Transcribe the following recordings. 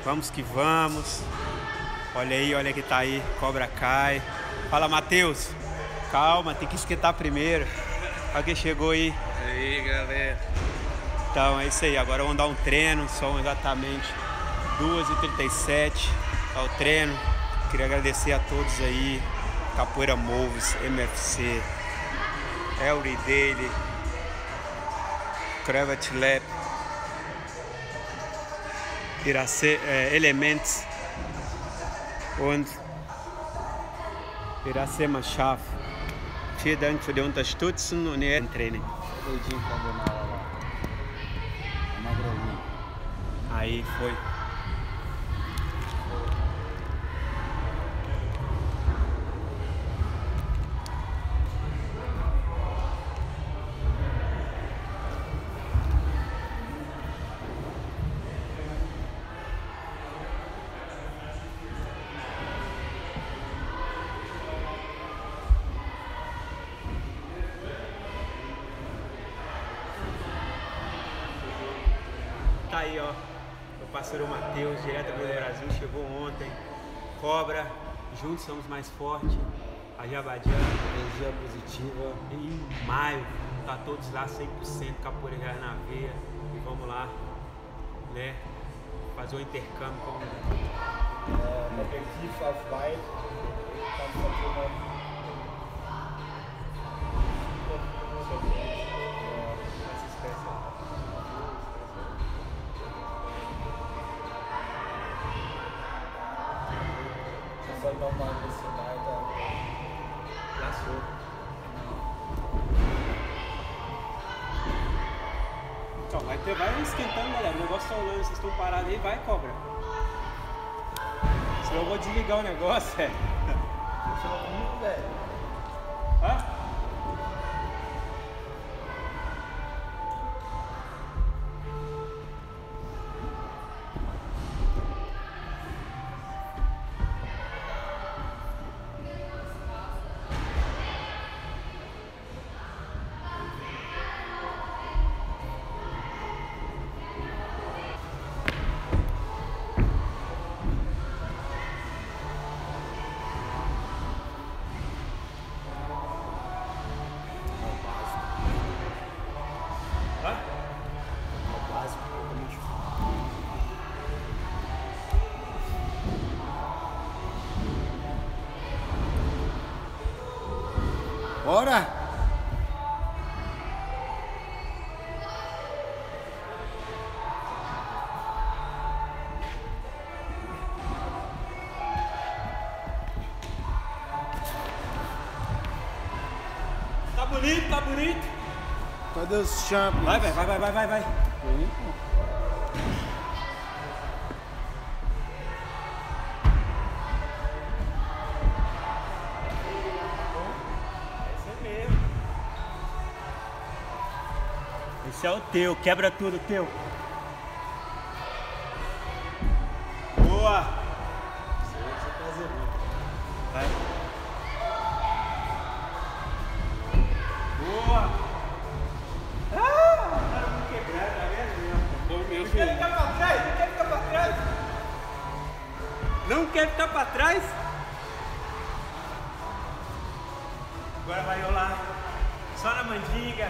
Vamos que vamos. Olha aí, olha que tá aí. Cobra Kai. Fala, Matheus. Calma, tem que esquentar primeiro. Olha quem chegou aí. Aí, galera. Então é isso aí. Agora vamos dar um treino. São exatamente 2h37. Tá o treino. Queria agradecer a todos aí. Capoeira Moves, MFC, Every Daily, Cravat Lab, Elements und Iracema Schaff. Vielen Dank für die Unterstützung und Ihr Training. Aí foi. Tá aí, ó, meu parceiro Matheus, direto do Brasil, chegou ontem. Cobra, juntos somos mais fortes. Ajabadian, energia positiva. Em maio, tá todos lá 100% capoeira na veia. E vamos lá, né, fazer um intercâmbio com Objektiv auf weit. Soll noch mal ein bisschen weiter. Laçou. Então, vai esquentando, galera. O negócio tá rolando, vocês estão parados aí, vai, cobra. Senão eu vou desligar o negócio, velho. Continua comigo, velho. Hã? Bora! Tá bonito, tá bonito. Cadê os champions? Vai, velho, vai. Esse é o teu, quebra tudo teu. Boa! Vai. Boa! Ah! Cara, vamos quebrar, tá vendo? Bom, meu Não quer filho. ficar pra trás? Não quer ficar pra trás? Não quer ficar pra trás? Agora vai rolar. Só na mandinga.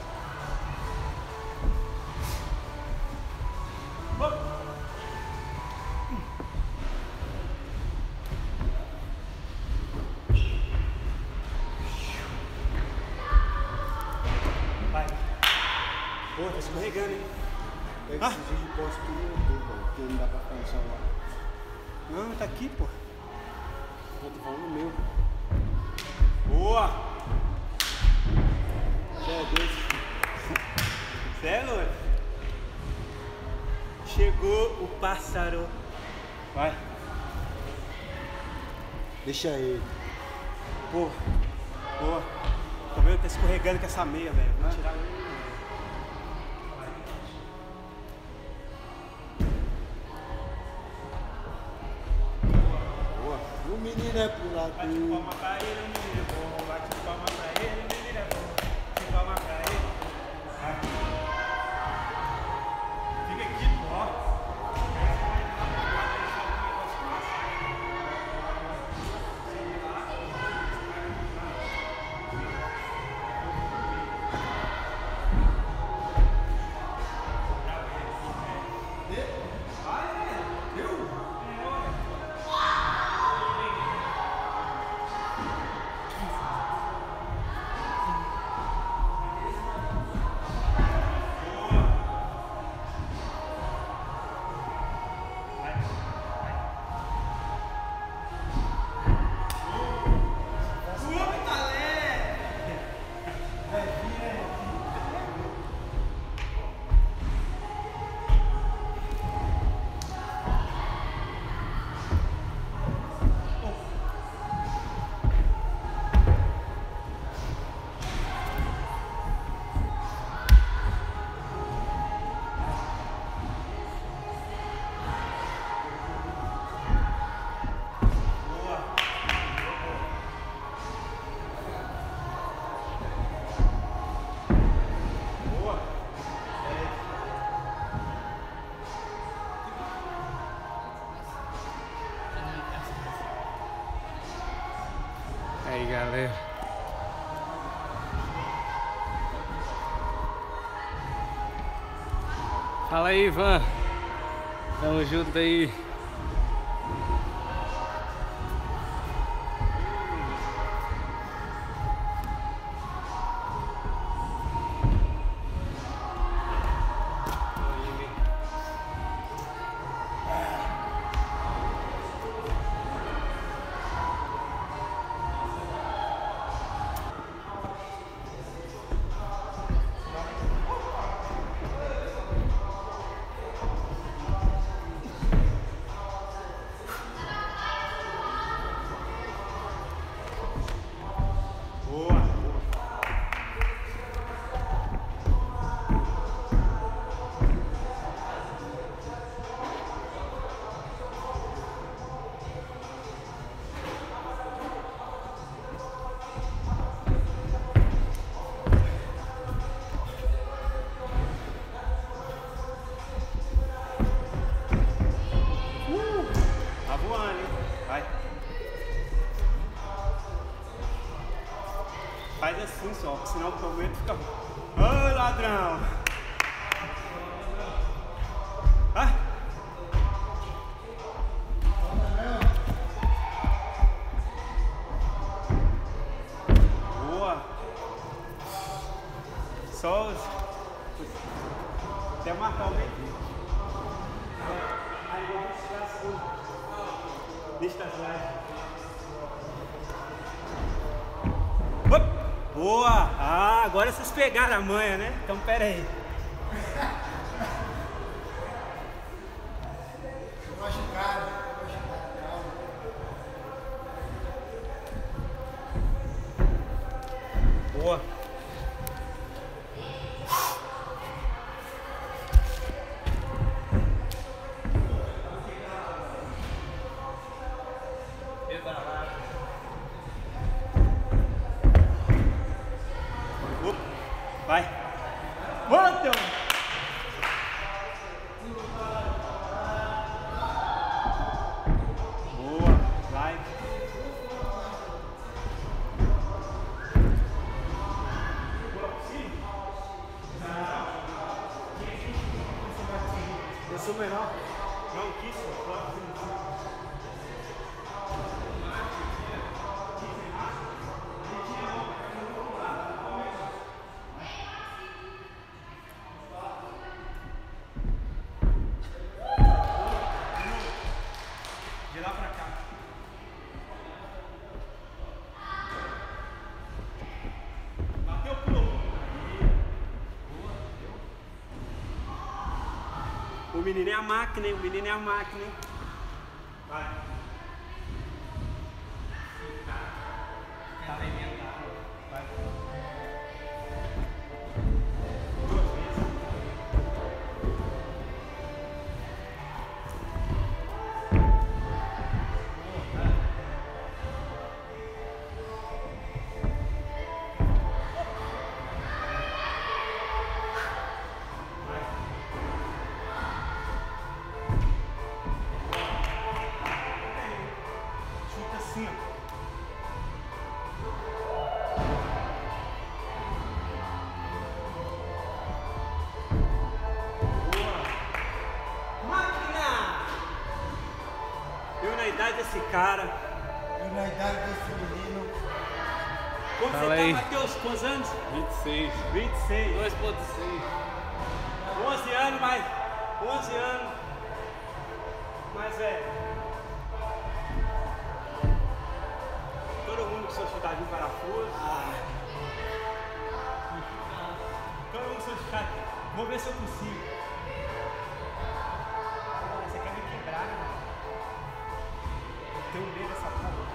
Vai. Pô, tá escorregando, hein? Pega esse vídeo e posta tudo no YouTube, velho, porque não dá pra ficar no celular. Não, tá aqui, pô. Eu tô falando no meu. Boa! Você é dois. Cê é louco? Chegou o pássaro. Vai. Deixa ele. Pô. Boa. Tô vendo que tá escorregando com essa meia, velho. Vou tirar ele. O menino é pro lado. Bate palma pra ele, o menino é bom. Bate palma pra ele, o menino é bom. Bate palma pra ele. Vai. Fica aqui, ó. galera. Fala aí, Ivan. Tamo junto aí. Faz assim só, senão o problema fica... Ô, ladrão! Ah! Boa! Só os... Até marcar o meio. Aí vou tirar a segunda. Deixa as lives. Boa! Ah, agora vocês pegaram a manha, né? Então pera aí. Tô machucado, calma. Boa! Vai! Outro! Boa! Like! Eu sou menor. Não, quis, de lá pra cá. Bateu, pulou. O menino é a máquina, hein? O menino é a máquina, hein? Vai. Tá alimentado. Vai. Assim, ó. Boa! Máquina! Eu na idade desse cara. Eu na idade desse menino. Como Fala você aí. tá, Matheus? Quantos anos? 26. 26. 2.6. 11 anos, mais 11 anos. Mas todo mundo com seu chutadinho parafuso. Todo mundo com seu chutadinho. Vou ver se eu consigo. Você quer me quebrar, né? Eu tenho medo dessa porra.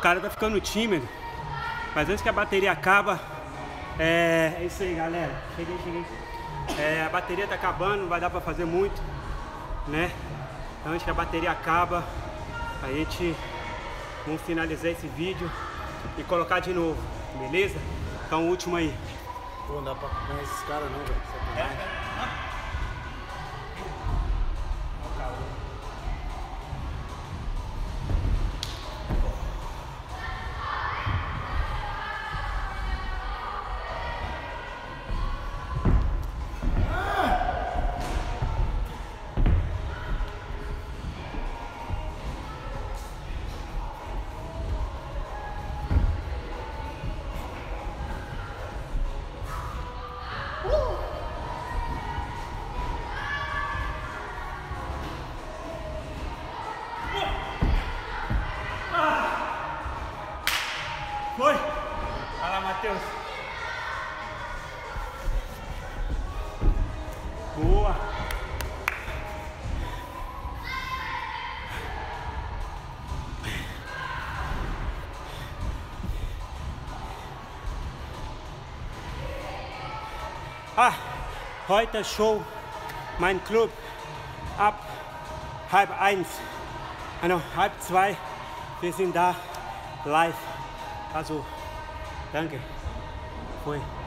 cara tá ficando tímido. Mas antes que a bateria acaba, é isso aí, galera. Cheguei. A bateria tá acabando, não vai dar pra fazer muito, né? Então, antes que a bateria acaba, a gente vamos finalizar esse vídeo e colocar de novo, beleza? Então, o último aí. Pô, não dá pra acompanhar esses caras não, velho. Sacanagem. Foi! Vai lá, Matheus. Boa! Heute Show, mein Club ab 12:30, also 12:30, wir sind da live. Also, danke. Foi.